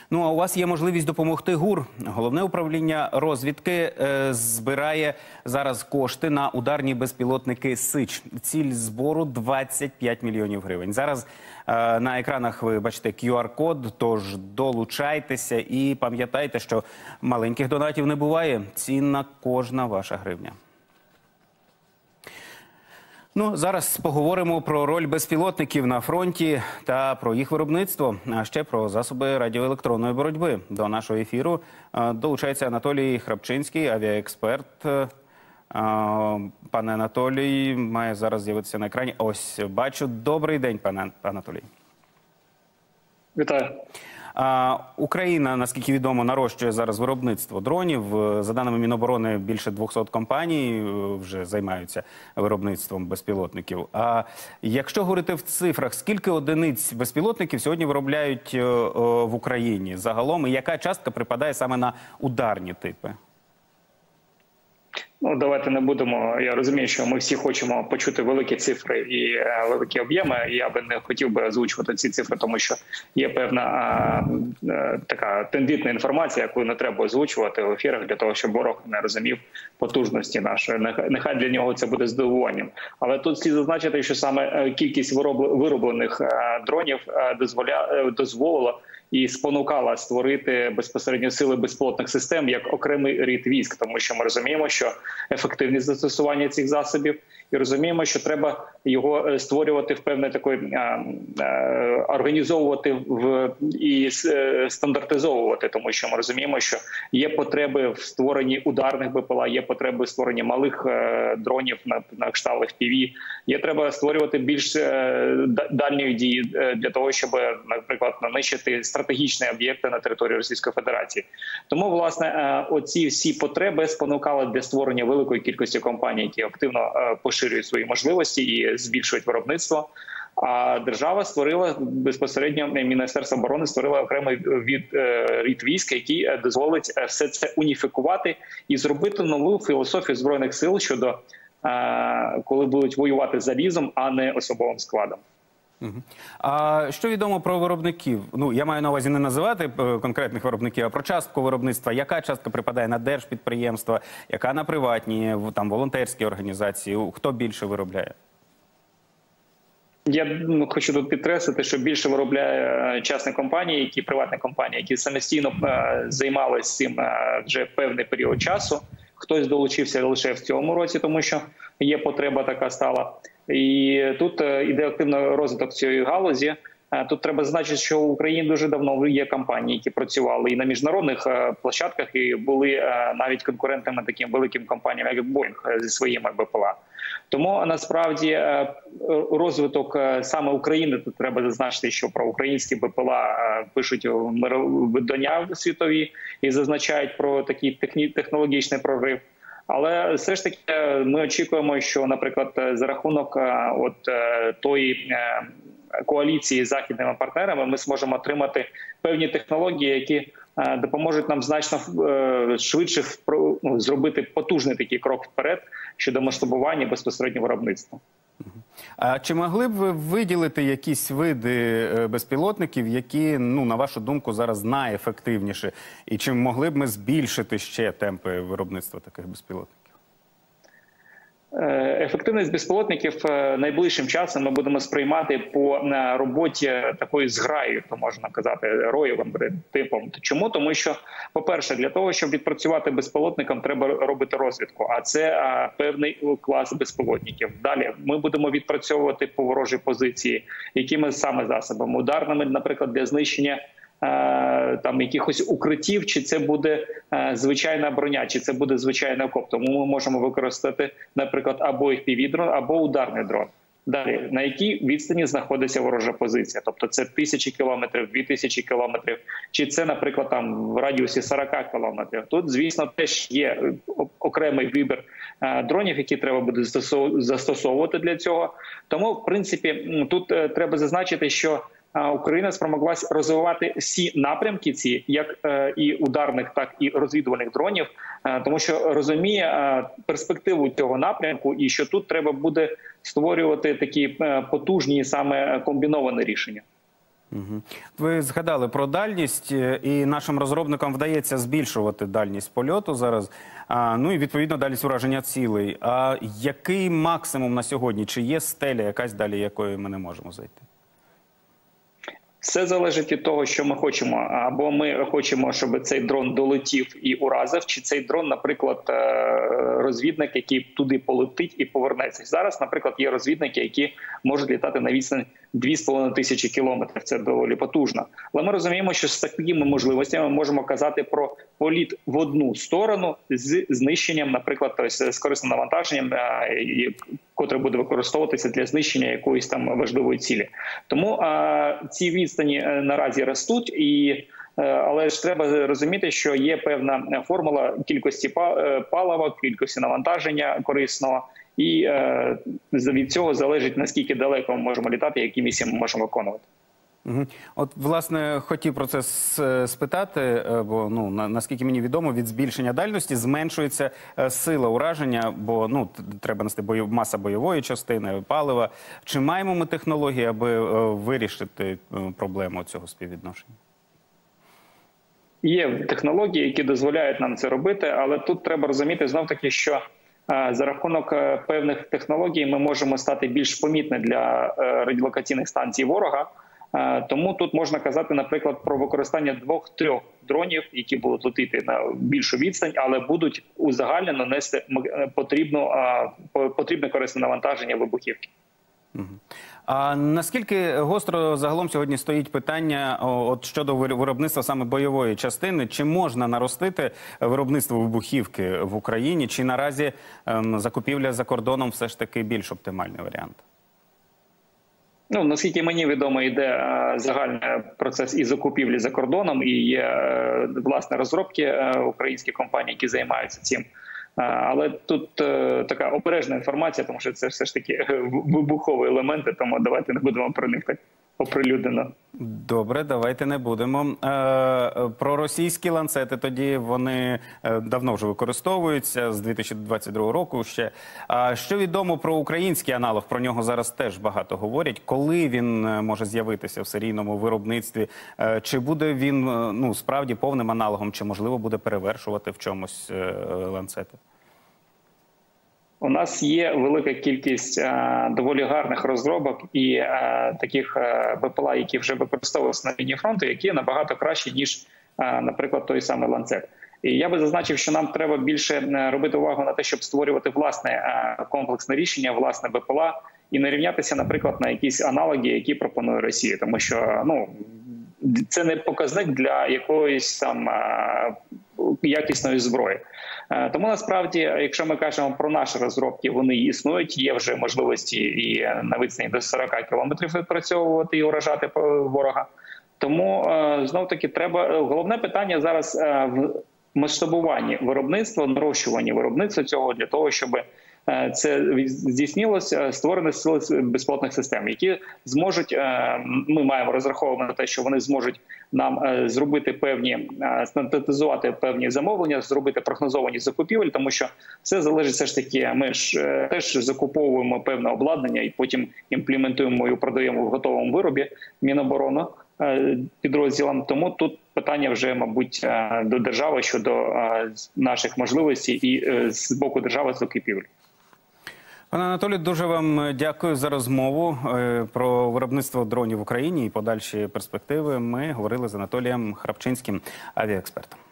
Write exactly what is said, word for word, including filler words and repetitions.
Ну, а у вас є можливість допомогти ГУР. Головне управління розвідки е, збирає зараз кошти на ударні безпілотники «Сич». Ціль збору – двадцять п'ять мільйонів гривень. Зараз е, на екранах ви бачите кю ар код, тож долучайтеся і пам'ятайте, що маленьких донатів не буває. Цінна кожна ваша гривня. Ну, зараз поговоримо про роль безпілотників на фронті та про їх виробництво, а ще про засоби радіоелектронної боротьби. До нашого ефіру долучається Анатолій Храпчинський, авіаексперт. Пане Анатолій має зараз з'явитися на екрані. Ось, бачу. Добрий день, пане Анатолій. Вітаю. А, Україна, наскільки відомо, нарощує зараз виробництво дронів. За даними Міноборони, більше двохсот компаній вже займаються виробництвом безпілотників. А якщо говорити в цифрах, скільки одиниць безпілотників сьогодні виробляють в Україні загалом? І яка частка припадає саме на ударні типи? Ну, давайте не будемо. Я розумію, що ми всі хочемо почути великі цифри і е, великі об'єми. Я би не хотів би озвучувати ці цифри, тому що є певна е, е, така тендітна інформація, яку не треба озвучувати в ефірах для того, щоб ворог не розумів потужності нашої. Нехай, нехай для нього це буде здивуванням. Але тут слід зазначити, що саме кількість вироблених е, дронів е, дозволя, е, дозволила і спонукала створити безпосередньо сили безпілотних систем як окремий рід військ, тому що ми розуміємо, що ефективність застосування цих засобів, і розуміємо, що треба його створювати в певне такої, організовувати в і стандартизовувати, тому що ми розуміємо, що є потреби в створенні ударних Б П Л А, є потреби в створенні малих дронів на, на кшталт Ф Пі В, є треба створювати більш дальньої дії для того, щоб, наприклад, нанищити стратегічні об'єкти на території Російської Федерації. Тому, власне, оці всі потреби спонукали для створення великої кількості компаній, які активно поширюють свої можливості і збільшують виробництво. А держава створила безпосередньо, Міністерство оборони створило окремий від рід військ, який дозволить все це уніфікувати і зробити нову філософію Збройних сил щодо, коли будуть воювати залізом, а не особовим складом. А що відомо про виробників? Ну, я маю на увазі не називати конкретних виробників, а про частку виробництва. Яка частка припадає на держпідприємства, яка на приватні, там, волонтерські організації? Хто більше виробляє? Я хочу тут підкреслити, що більше виробляє частні компанії, які приватні компанії, які самостійно займалися цим вже певний період часу. Хтось долучився лише в цьому році, тому що є потреба така стала. І тут іде активний розвиток цієї галузі. Тут треба зазначити, що в Україні дуже давно є компанії, які працювали і на міжнародних площадках, і були навіть конкурентами таким великим компаніям, як Boeing зі своїми Б П Л А. Тому насправді розвиток саме України, тут треба зазначити, що про українські Б П Л А пишуть видання світові і зазначають про такий технологічний прорив. Але все ж таки ми очікуємо, що, наприклад, за рахунок от тої коаліції з західними партнерами ми зможемо отримати певні технології, які допоможуть нам значно швидше ну, зробити потужний такий крок вперед щодо масштабування безпосередньо виробництва. А чи могли б ви виділити якісь види безпілотників, які, ну, на вашу думку, зараз найефективніші? І чи могли б ми збільшити ще темпи виробництва таких безпілотників? Ефективність безпілотників найближчим часом ми будемо сприймати по роботі такої зграї, то можна казати, роєвим типом. Чому? Тому що, по-перше, для того, щоб відпрацювати безпілотникам, треба робити розвідку, а це а, певний клас безпілотників. Далі ми будемо відпрацьовувати по ворожій позиції, якими саме засобами, ударними, наприклад, для знищення там якихось укриттів, чи це буде звичайна броня, чи це буде звичайний окоп. Тому ми можемо використати, наприклад, або Ф Пі В-дрон, або ударний дрон. Далі, на якій відстані знаходиться ворожа позиція? Тобто це тисячі кілометрів, дві тисячі кілометрів, чи це, наприклад, там в радіусі сорок кілометрів. Тут, звісно, теж є окремий вибір дронів, які треба буде застосовувати для цього. Тому, в принципі, тут треба зазначити, що Україна спромоглась розвивати всі напрямки ці, як і ударних, так і розвідувальних дронів, тому що розуміє перспективу цього напрямку і що тут треба буде створювати такі потужні саме комбіновані рішення. Угу. Ви згадали про дальність, і нашим розробникам вдається збільшувати дальність польоту зараз, а, ну і відповідно дальність ураження цілей. А який максимум на сьогодні? Чи є стеля якась, далі якої ми не можемо зайти? Все залежить від того, що ми хочемо. Або ми хочемо, щоб цей дрон долетів і уразив, чи цей дрон, наприклад, розвідник, який туди полетить і повернеться. Зараз, наприклад, є розвідники, які можуть літати на відстань дві з половиною тисячі кілометрів. Це доволі потужно. Але ми розуміємо, що з такими можливостями ми можемо казати про політ в одну сторону з знищенням, наприклад, тобто з корисним навантаженням, котре буде використовуватися для знищення якоїсь там важливої цілі. Тому а, ці відстані наразі ростуть, і, але ж треба розуміти, що є певна формула кількості палива, кількості навантаження корисного, і е, від цього залежить, наскільки далеко ми можемо літати, які місії ми можемо виконувати. Угу. От, власне, хотів про це спитати, бо, ну, наскільки мені відомо, від збільшення дальності зменшується сила ураження, бо, ну, треба нести бою... маса бойової частини, палива. Чи маємо ми технології, аби вирішити проблему цього співвідношення? Є технології, які дозволяють нам це робити, але тут треба розуміти знов-таки, що за рахунок певних технологій ми можемо стати більш помітні для радіолокаційних станцій ворога. Тому тут можна казати, наприклад, про використання двох-трьох дронів, які будуть летіти на більшу відстань, але будуть узагальнено нести потрібну, потрібне корисне навантаження вибухівки. А наскільки гостро загалом сьогодні стоїть питання от щодо виробництва саме бойової частини? Чи можна наростити виробництво вибухівки в Україні? Чи наразі ем, закупівля за кордоном все ж таки більш оптимальний варіант? Ну, наскільки мені відомо, йде е, загальний процес і закупівлі за кордоном, і є е, власне розробки е, українські компанії, які займаються цим. Але тут е, така обережна інформація, тому що це все ж таки вибухові елементи, тому давайте не будемо про них так оприлюднено. Добре, давайте не будемо. Е, про російські ланцети тоді, вони давно вже використовуються, з дві тисячі двадцять другого року ще. А що відомо про український аналог? Про нього зараз теж багато говорять. Коли він може з'явитися в серійному виробництві? Е, чи буде він, ну, справді повним аналогом, чи можливо буде перевершувати в чомусь е, ланцети? У нас є велика кількість а, доволі гарних розробок і а, таких БПЛА, які вже використовувалися на лінії фронту, які набагато кращі, ніж, а, наприклад, той самий ланцет. І я би зазначив, що нам треба більше робити увагу на те, щоб створювати власне а, комплексне рішення, власне БПЛА, і не рівнятися, наприклад, на якісь аналоги, які пропонує Росія. Тому що, ну, це не показник для якоїсь там а, якісної зброї. Тому насправді, якщо ми кажемо про наші розробки, вони існують, є вже можливості і на відстані до сорока кілометрів відпрацьовувати і уражати ворога. Тому знов-таки треба, головне питання зараз в масштабуванні виробництва, нарощуванні виробництва цього для того, щоб це здійснилося, створені сили безпілотних систем, які зможуть, ми маємо розраховувати на те, що вони зможуть нам зробити певні, стандартизувати певні замовлення, зробити прогнозовані закупівель, тому що все залежить все ж таки, ми ж теж закуповуємо певне обладнання і потім імплементуємо і продаємо в готовому виробі Міноборони підрозділам. Тому тут питання вже, мабуть, до держави щодо наших можливостей і з боку держави закупівель. Пане Анатолію, дуже вам дякую за розмову про виробництво дронів в Україні і подальші перспективи. Ми говорили з Анатолієм Храпчинським, авіаекспертом.